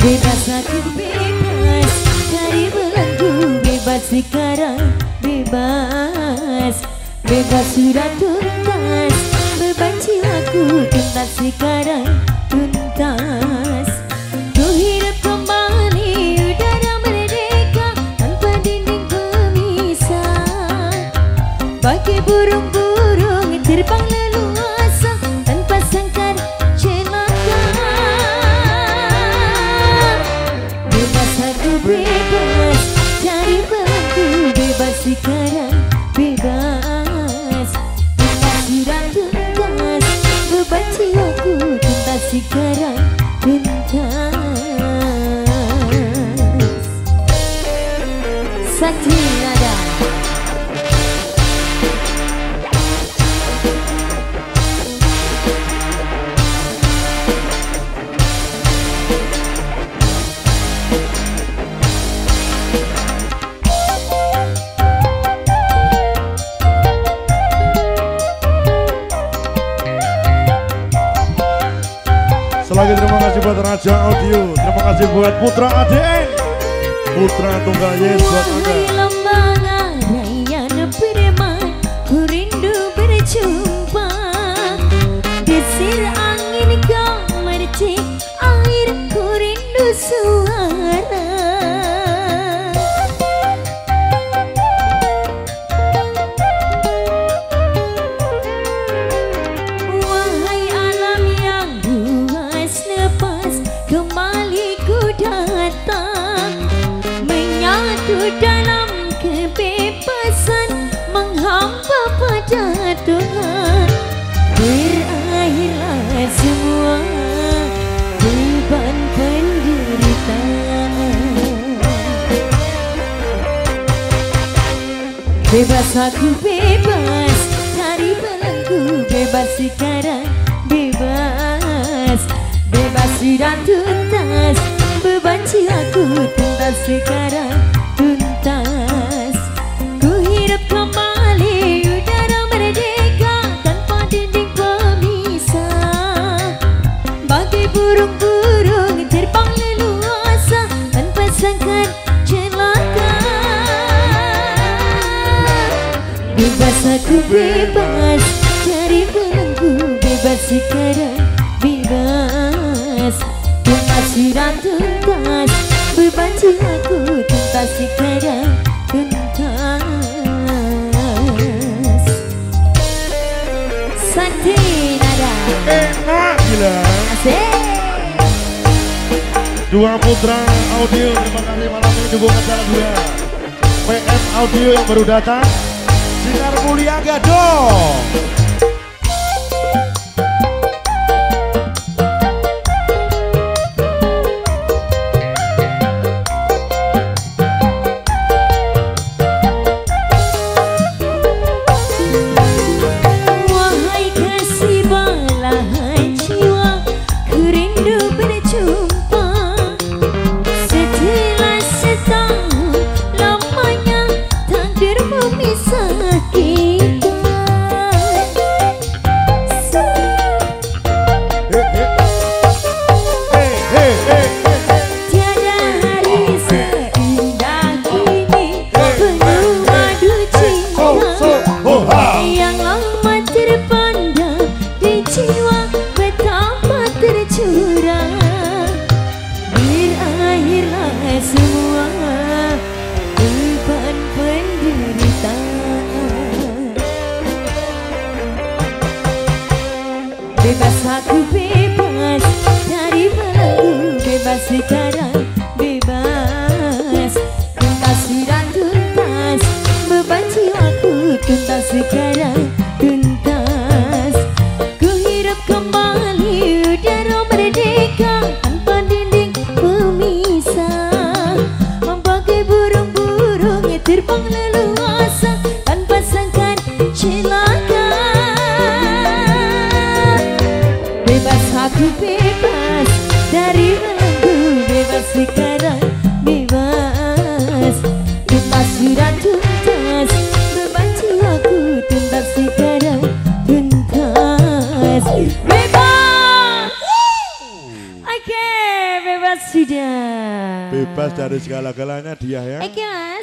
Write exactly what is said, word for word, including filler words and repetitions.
Bebas aku bebas dari belenggu, bebas sekarang bebas. Bebas sudah tuntas, beban jiwaku tuntas sekarang tuntas. Ku hidup kembali udara merdeka tanpa dinding pemisah. Bagi burung-burung terbang leluasa tanpa sangkar celaka. Bebas aku bebas dari belenggu, bebas sekarang bebas. Bebas sudah tuntas, beban jiwaku tuntas sekarang tuntas. Sakti nada. Lagi terima kasih buat Raja Audio, terima kasih buat Putra A D N, Putra Tunggal Yes buat Anda. Wahai lembangan Rayana Preman, ku rindu berjumpa. Desir angin kau mercik air, ku rindu suara. Wahai alam yang luas lepas, kembali ku datang, menyatu dalam kebebasan, menghamba pada Tuhan. Berakhirlah semua beban penderitaan. Bebas aku bebas dari belenggu, bebas sekarang bebas. Bebas sudah tuntas, beban jiwaku tuntas sekarang tuntas. Ku hidup kembali udara merdeka tanpa dinding pemisah. Bagi burung-burung terbang leluasa tanpa sangkar celaka. Bebas aku bebas dari belenggu, bebas sekarang bebas. Tuntas sudah tuntas, beban jiwaku tuntas sekarang tuntas. Sakti nada. Enak gila. Asik. Dua Putra Audio, terima kasih malam ini dukung acara dua P M Audio yang baru datang, Sinar Mulia Gadong. Wahai kasih belahan jiwa, ku rindu berjumpa. Setelah setahun lamanya takdir memisah kita. Tiada hari seindah ini, penuh madu cinta yang lama terpandang di jiwa, betapa tercurah. Berakhirlah semua beban penderitaan. Bebas aku bebas dari belenggu, bebas sekarang bebas. Tuntas sudah tuntas, beban jiwaku tuntas sekarang tuntas. Ku hidup kembali udara merdeka tanpa dinding pemisah. Membagai burung-burung yang terbang leluasa tanpa sangkar celaka. Bebas aku bebas dari belenggu, bebas sekarang bebas. Tuntas sudah tuntas, beban jiwaku tuntas sekarang tuntas. Bebas. Oke, bebas sudah. Bebas dari segala-galanya dia ya. Iki mas.